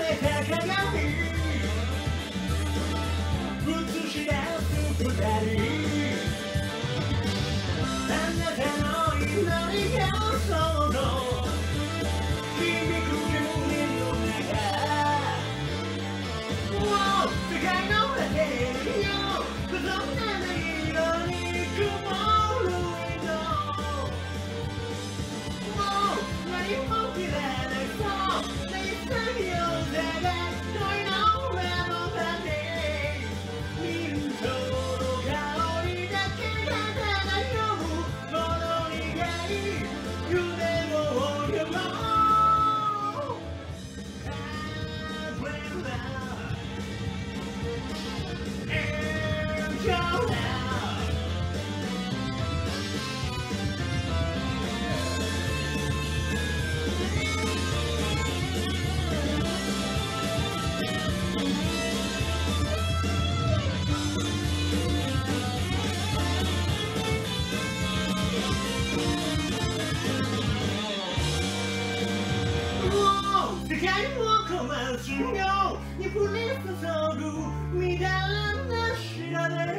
れた鏡映し出す二人あなたの祈りが想像響く煙の中世界の果てよそんな色に曇る糸もう何も切らないそう潔さが恋の裏の果て見るその香りだけが漂うものにがい夢を追いも世界を困らすように降り注ぐ乱れな調べ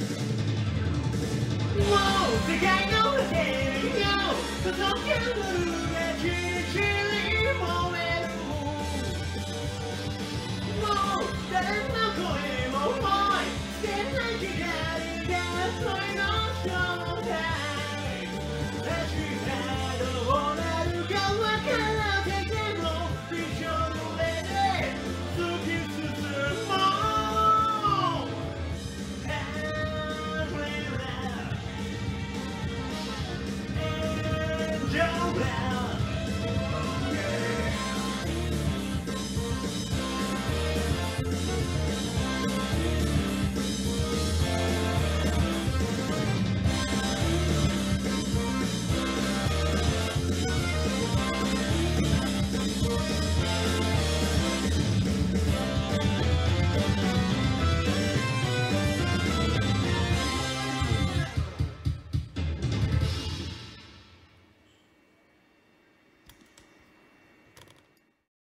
世界の果てよ届ける